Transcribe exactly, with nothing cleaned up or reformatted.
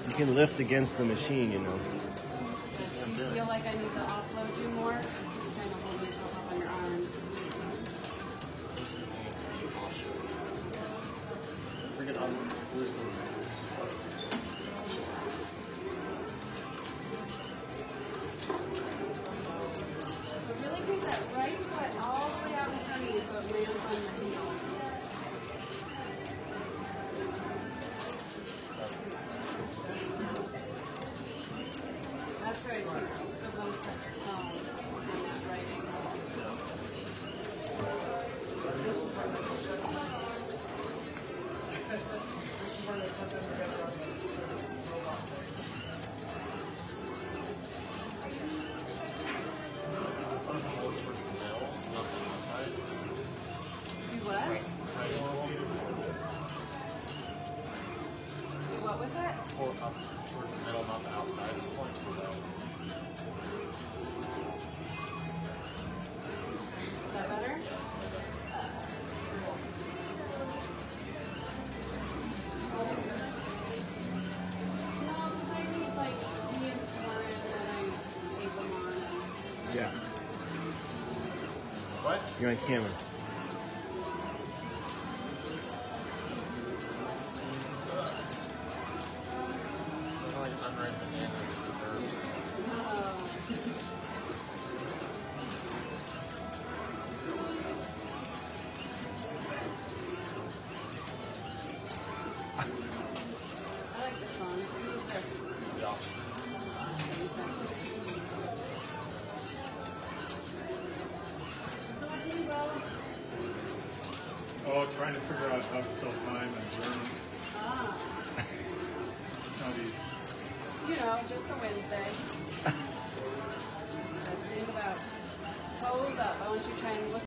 You can lift against the machine, you know. Do you feel like I need to offload you more? Just so you kind of hold yourself up on your arms. Forget I'm loosening this part. So really keep that right foot all the way out in front of you so it lands on your heel. That's right, see the one step tone is in that right ankle. This is where they this is where they put them together on the robot thing. I'm going to work towards the middle, not the outside. Do what? Right. Triangle. Do what with it? Pull it up towards the middle, not the outside. Just point to the middle. Is that better? Yeah, that's way better. No, because I need like knees for it and then I tape them on. And Yeah. What? You're on camera. They're like unripe bananas for herbs. Oh. I like this song. Who's this? The opposite. So what's new, bro? Oh, trying to figure out how to tell time in German. Ah, How these you know, just a Wednesday. Think about toes up. I want you to try and look